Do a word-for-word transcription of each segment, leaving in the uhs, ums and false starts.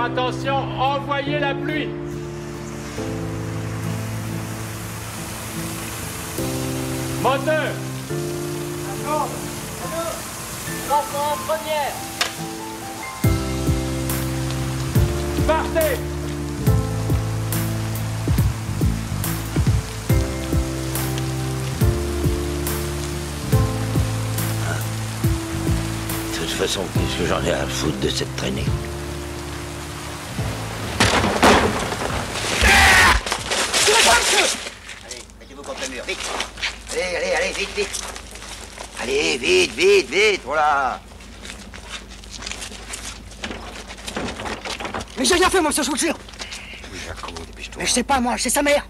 Attention, envoyez la pluie. Moteur. Lancement en première. Partez. De toute façon, qu'est-ce que j'en ai à foutre de cette traînée? Allez, mettez-vous contre le mur, vite. Allez, allez, allez, vite, vite. Allez, vite, vite, vite, voilà. Mais j'ai rien fait, moi, monsieur, je vous le jure. Jaco, dépêche-toi. Mais je sais pas, moi, c'est sa mère.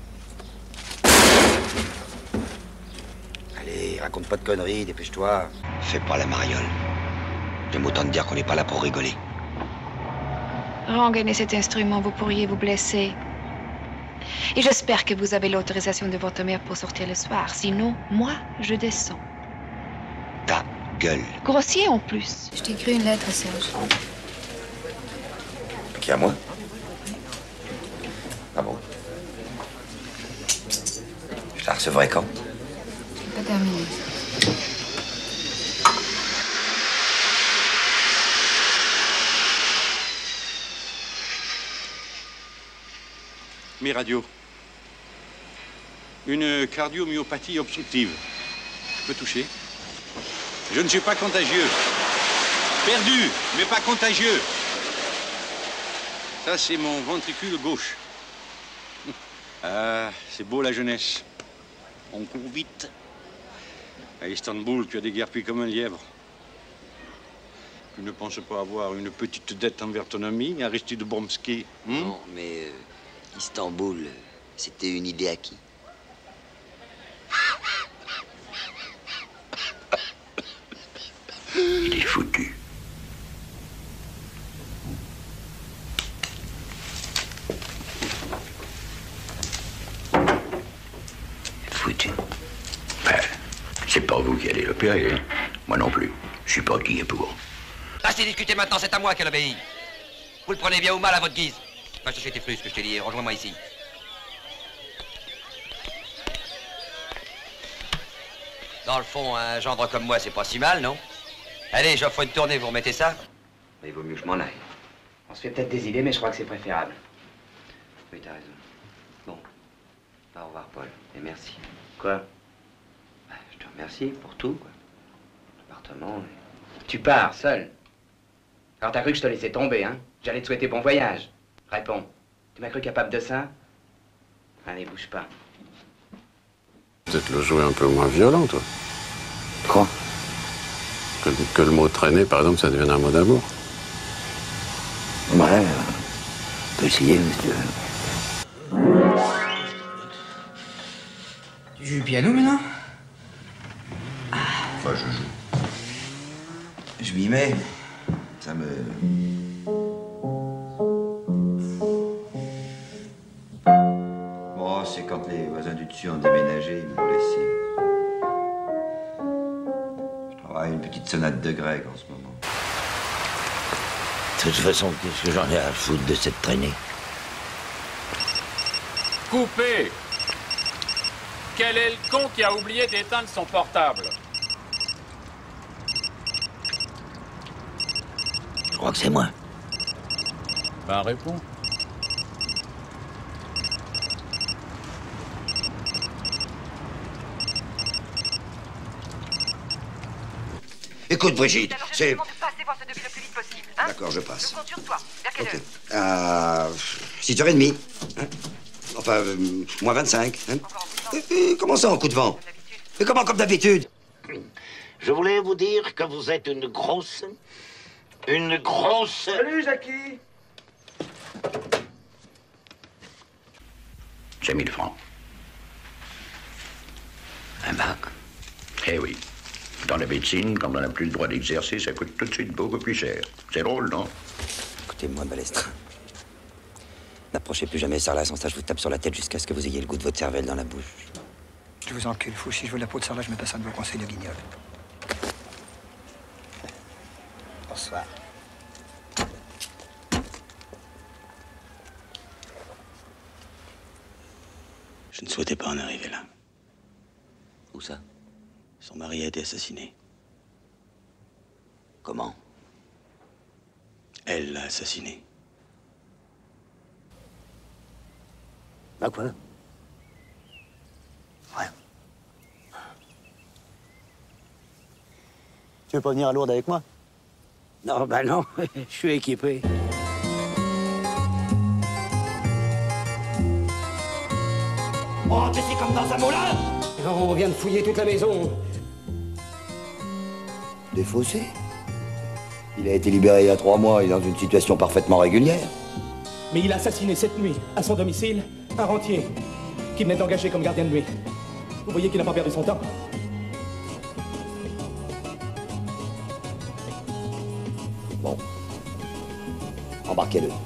Allez, raconte pas de conneries, dépêche-toi. Fais pas la mariole. J'aime autant te dire qu'on n'est pas là pour rigoler. Rengainer cet instrument, vous pourriez vous blesser. Et j'espère que vous avez l'autorisation de votre mère pour sortir le soir. Sinon, moi, je descends. Ta gueule. Grossier en plus. Je t'ai écrit une lettre, Serge. Qui à moi? Ah bon? Je la recevrai quand? Pas terminé. Mes radios. Une cardiomyopathie obstructive. Je peux toucher. Je ne suis pas contagieux. Perdu, mais pas contagieux. Ça, c'est mon ventricule gauche. Ah, c'est beau la jeunesse. On court vite. À Istanbul, tu as des guerpiers comme un lièvre. Tu ne penses pas avoir une petite dette envers ton ami, Aristide Bromsky, hein? Non, mais euh, Istanbul, c'était une idée à qui? Il est foutu. Foutu. Ben, c'est pas vous qui allez l'opérer, hein. Moi non plus. Je suis pas qui est pour. Restez discuter maintenant, c'est à moi qu'elle obéit. Vous le prenez bien ou mal à votre guise. Va chercher tes frusques, je t'ai dit, rejoins-moi ici. Dans le fond, un gendre comme moi, c'est pas si mal, non? Allez, j'offre une tournée, vous remettez ça? Mais il vaut mieux que je m'en aille. On se fait peut-être des idées, mais je crois que c'est préférable. Oui, t'as raison. Bon. Au revoir, Paul. Et merci. Quoi? Ben, je te remercie pour tout, quoi. L'appartement. Et... Tu pars, seul. Alors t'as cru que je te laissais tomber, hein? J'allais te souhaiter bon voyage. Réponds. Tu m'as cru capable de ça? Allez, bouge pas. Peut-être le jouer un peu moins violent, toi. Quoi? Que, que le mot traîner, par exemple, ça devienne un mot d'amour. Ouais, euh, on peut essayer, monsieur. Tu joues du piano maintenant? Enfin, je joue. Je m'y mets. Ça me... Bon, c'est quand les voisins du dessus ont déménagé, ils m'ont laissé. Je travaille une petite sonate de grec en ce moment. De toute façon, qu'est-ce que j'en ai à foutre de cette traînée? Coupé. Quel est le con qui a oublié d'éteindre son portable? Je crois que c'est moi. Ben, réponds. Écoute, Brigitte, c'est... de passer voir ce devis le plus vite possible, hein? D'accord, je passe. Je compte sur toi. Vers quelle Ok. heure? À six heures trente. Hein? Enfin, euh, moins vingt-cinq. Hein? Euh, euh, comment ça, en coup de vent? Mais comment, comme d'habitude? Je voulais vous dire que vous êtes une grosse... Une grosse... Salut, Jackie. J'ai mille francs. Un bac? Eh oui. Dans la médecine, quand on n'a plus le droit d'exercer, ça coûte tout de suite beaucoup plus cher. C'est drôle, non? Écoutez-moi, Balestre. N'approchez plus jamais Sarlat, sans ça je vous tape sur la tête jusqu'à ce que vous ayez le goût de votre cervelle dans la bouche. Je vous encule, fou. Si je veux la peau de Sarlat, je me passe un de vos conseils de guignol. Bonsoir. Je ne souhaitais pas en arriver là. Où ça? Son mari a été assassiné. Comment? Elle l'a assassiné. À quoi? Rien. Tu veux pas venir à Lourdes avec moi? Non, bah non, je suis équipé. Oh, tu sais comme dans un moulin! On vient de fouiller toute la maison. Défaussé? Il a été libéré il y a trois mois et dans une situation parfaitement régulière. Mais il a assassiné cette nuit, à son domicile, un rentier qui venait d'engager comme gardien de nuit. Vous voyez qu'il n'a pas perdu son temps? Bon. Embarquez-le.